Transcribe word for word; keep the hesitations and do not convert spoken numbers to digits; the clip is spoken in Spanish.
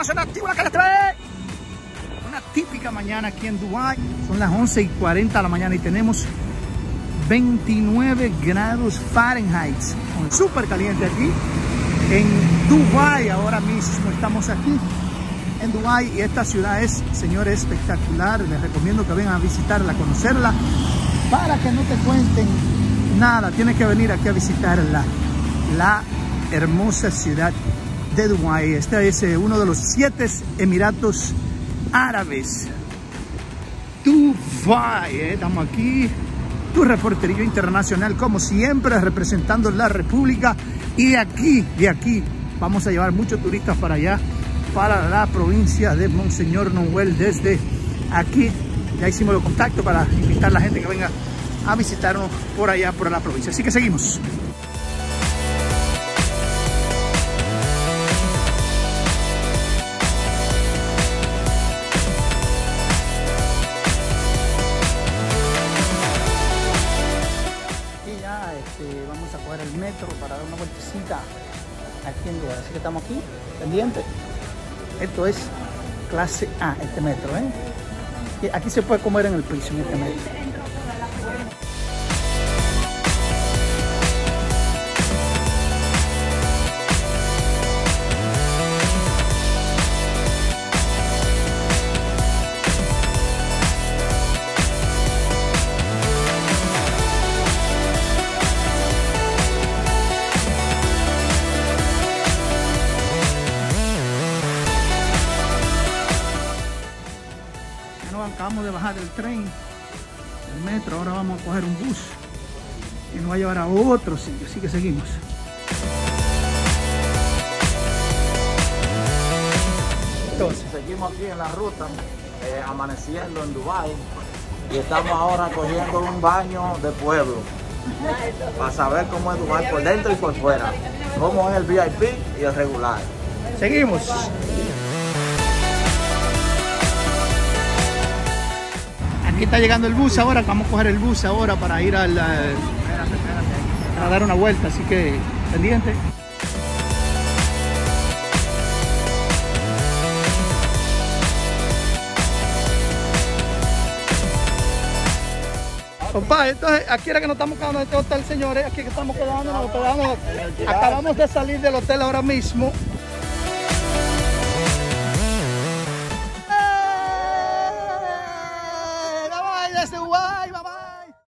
internacional activo, la calle T V. Una típica mañana aquí en Dubái. Son las once y cuarenta de la mañana y tenemos veintinueve grados Fahrenheit. Súper caliente aquí en Dubái. Ahora mismo estamos aquí en Dubái y esta ciudad es, señores, espectacular. Les recomiendo que vengan a visitarla, a conocerla, para que no te cuenten nada. Tienes que venir aquí a visitarla, la hermosa ciudad de Dubái. Este es eh, uno de los siete Emiratos Árabes. Dubái, eh. Estamos aquí, tu reporterillo internacional, como siempre, representando la República. Y de aquí, de aquí, vamos a llevar muchos turistas para allá, para la provincia de Monseñor Noel. Desde aquí ya hicimos los contactos para invitar a la gente que venga a visitarnos por allá, por la provincia. Así que seguimos. Y ya este, vamos a coger el metro para dar una vueltecita aquí en Dubái. Así que estamos aquí pendientes. Esto es clase A, este metro, ¿eh? Y aquí se puede comer en el piso, en este metro. Acabamos de bajar del tren, el metro, ahora vamos a coger un bus y nos va a llevar a otro sitio, así que seguimos. Entonces, seguimos aquí en la ruta, eh, amaneciendo en Dubái, y estamos ahora cogiendo un baño de pueblo para saber cómo es Dubái por dentro y por fuera, cómo es el V I P y el regular. Seguimos. Aquí está llegando el bus ahora, vamos a coger el bus ahora para ir al, a dar una vuelta, así que pendiente. Compadre, entonces aquí era que nos estamos quedando en este hotel, señores. Aquí que estamos quedando, nos hospedamos. Acabamos de salir del hotel ahora mismo.